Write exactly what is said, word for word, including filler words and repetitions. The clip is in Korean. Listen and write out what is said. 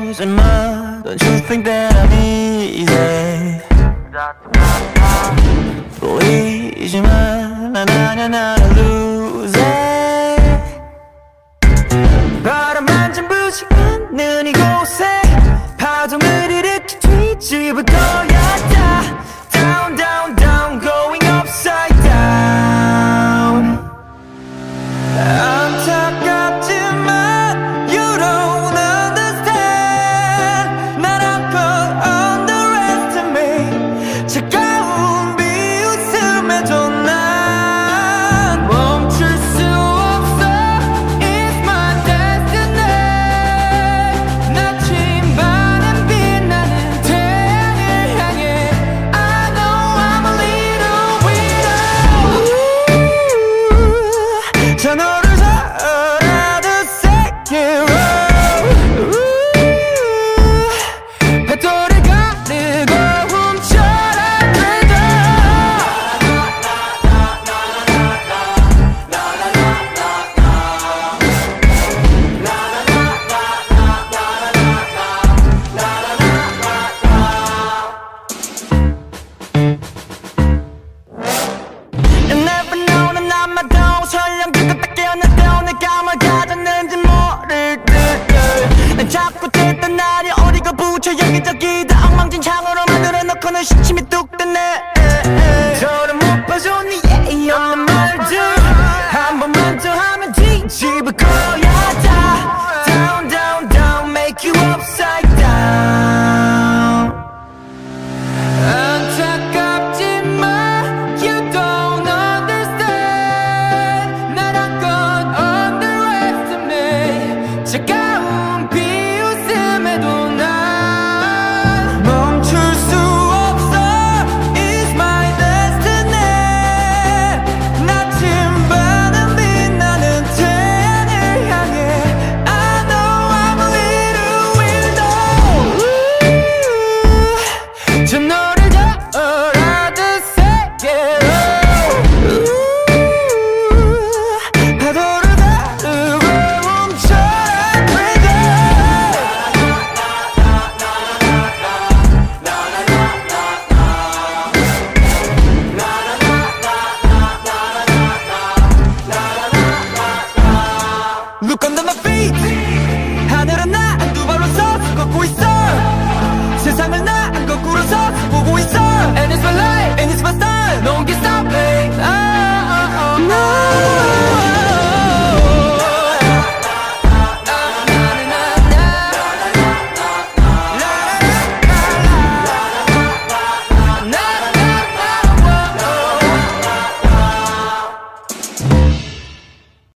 losing mind. Don't you think that I'm easy? 보이지만 난 아냐 나를 losing. 바람만 좀 부지 않는 이곳에 파동을 일으켜 뒤집을 거야. Down, down, down, going upside down. 안타깝지만 you don't understand. 날 한번 underestimate. 차가운 비웃음에도 난 멈출 수 없어. It's my destiny. 나침반은 빛나는 태양을 향해. I know I'm a little weirdo. 저 너를 살아도 세계로 배터리 가르고 훔쳐라 그래도. You never know 난 아마도 설령 그것 딱 깨어나도 내가 뭘 가졌는지 모를 듯. 난 자꾸 됐던 날이 어디가 부쳐 여기저기 다 엉망진창으로 만들어 놓고는 시침이 뚝